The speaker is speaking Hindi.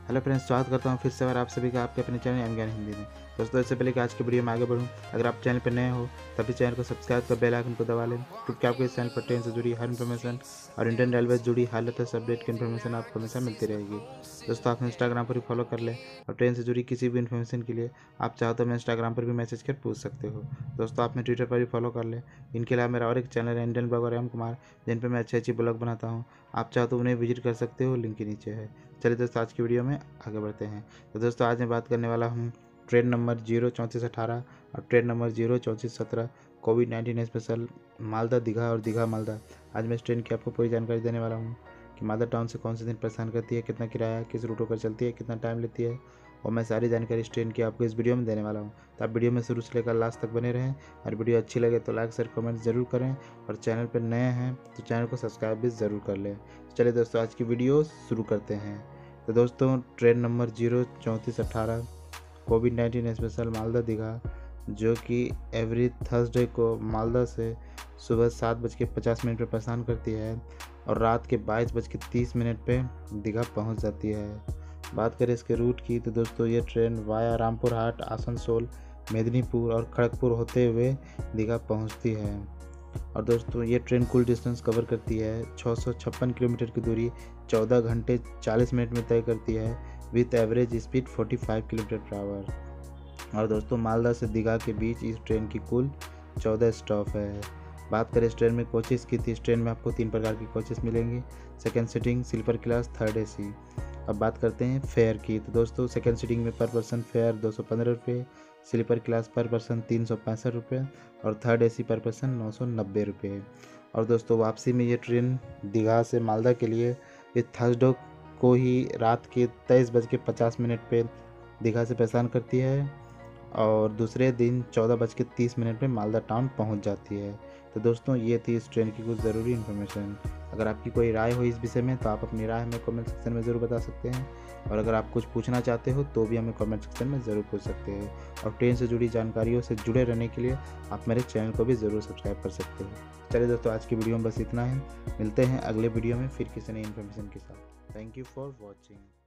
हेलो फ्रेंड्स, स्वागत करता हूँ फिर से और आप सभी का आपके अपने चैनल ज्ञान हिंदी में। दोस्तों, इससे पहले कि आज की वीडियो में आगे बढ़ूँ, अगर आप चैनल पर नए हो तभी चैनल को सब्सक्राइब कर बेल आइकन को दबा लें, क्योंकि आपको इस चैनल पर ट्रेन से जुड़ी हर इन्फॉर्मेशन और इंडियन रेलवे से जुड़ी हाल लेटेस्ट अपडेट की इन्फॉर्मेशन आपको हमेशा मिलती रहेगी। दोस्तों, आप इंस्टाग्राम पर भी फॉलो कर लें और ट्रेन से जुड़ी किसी भी इन्फॉर्मेशन के लिए आप चाहो तो मैं इंस्टाग्राम पर भी मैसेज कर पूछ सकते हो। दोस्तों, आपने ट्विटर पर भी फॉलो कर लें। इनके अलावा मेरा और एक चैनल है इंडियन ब्लॉगर एम कुमार, जिन पर मैं अच्छी ब्लॉग बनाता हूँ। आप चाहो तो उन्हें विजिट कर सकते हो, लिंक के नीचे है। चलिए दोस्तों, आज की वीडियो में आगे बढ़ते हैं। तो दोस्तों, आज मैं बात करने वाला हूँ ट्रेन नंबर 03418 और ट्रेन नंबर 03417 कोविड-19 स्पेशल मालदा दीघा और दीघा मालदा। आज मैं इस ट्रेन की आपको पूरी जानकारी देने वाला हूँ कि मालदा टाउन से कौन से दिन प्रस्थान करती है, कितना किराया, किस रूट होकर चलती है, कितना टाइम लेती है, और मैं सारी जानकारी इस ट्रेन की आपको इस वीडियो में देने वाला हूँ। तो आप वीडियो में शुरू से लेकर लास्ट तक बने रहें और वीडियो अच्छी लगे तो लाइक शेयर कमेंट ज़रूर करें, और चैनल पर नए हैं तो चैनल को सब्सक्राइब भी ज़रूर कर लें। चलिए दोस्तों, आज की वीडियो शुरू करते हैं। तो दोस्तों, ट्रेन नंबर 03418 कोविड-19 स्पेशल मालदा दीघा, जो कि एवरी थर्सडे को मालदा से सुबह 7:50 पर प्रस्थान करती है और रात के 22:30 पे दीघा पहुंच जाती है। बात करें इसके रूट की तो दोस्तों, ये ट्रेन वाया रामपुर हाट, आसनसोल, मेदिनीपुर और खड़गपुर होते हुए दीघा पहुंचती है। और दोस्तों, ये ट्रेन कुल डिस्टेंस कवर करती है 656 किलोमीटर की दूरी 14 घंटे 40 मिनट में तय करती है, with average speed 45 kilometre per hour. और दोस्तों, मालदा से दीघा के बीच इस ट्रेन की कुल 14 स्टॉप है। बात करें इस ट्रेन में कोचेस की तो इस ट्रेन में आपको 3 प्रकार की कोचेस मिलेंगी: second sitting, sleeper class, third AC. अब बात करते हैं फेयर की तो दोस्तों, सेकेंड सीटिंग में पर पर्सन फेयर 215 रुपये, स्लीपर क्लास पर पर्सन 365 रुपये और थर्ड एसी पर पर्सन 990 रुपये। और दोस्तों, वापसी में ये ट्रेन दीघा से मालदा के लिए ये थर्सडे को ही रात के 23:50 पे दीघा से प्रस्थान करती है और दूसरे दिन 14:30 पे मालदा टाउन पहुंच जाती है। तो दोस्तों, ये थी इस ट्रेन की कुछ ज़रूरी इन्फॉर्मेशन। अगर आपकी कोई राय हो इस विषय में तो आप अपनी राय हमें कमेंट सेक्शन में ज़रूर बता सकते हैं, और अगर आप कुछ पूछना चाहते हो तो भी हमें कमेंट सेक्शन में ज़रूर पूछ सकते हैं। और ट्रेन से जुड़ी जानकारियों से जुड़े रहने के लिए आप मेरे चैनल को भी ज़रूर सब्सक्राइब कर सकते हो। चलिए दोस्तों, आज की वीडियो में बस इतना है। मिलते हैं अगले वीडियो में फिर किसी नई इन्फॉर्मेशन के साथ। Thank you for watching.